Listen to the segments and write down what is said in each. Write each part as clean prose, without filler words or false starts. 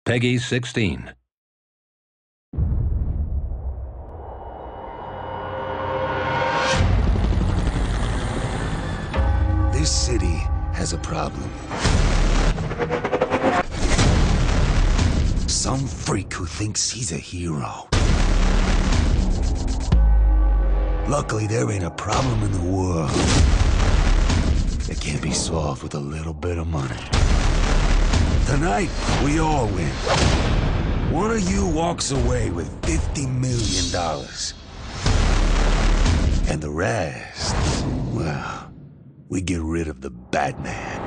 Peggy 16. This city has a problem. Some freak who thinks he's a hero. Luckily, there ain't a problem in the world that can't be solved with a little bit of money. Tonight, we all win. One of you walks away with $50 million. And the rest, well, we get rid of the bad man.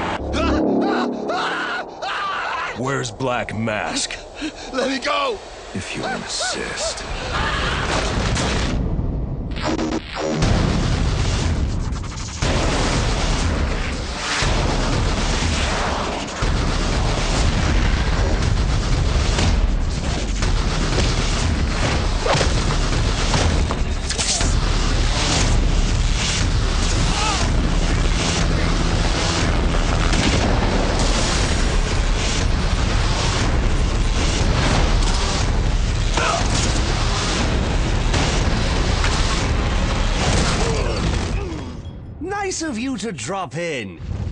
Where's Black Mask? Let me go! If you insist. Nice of you to drop in.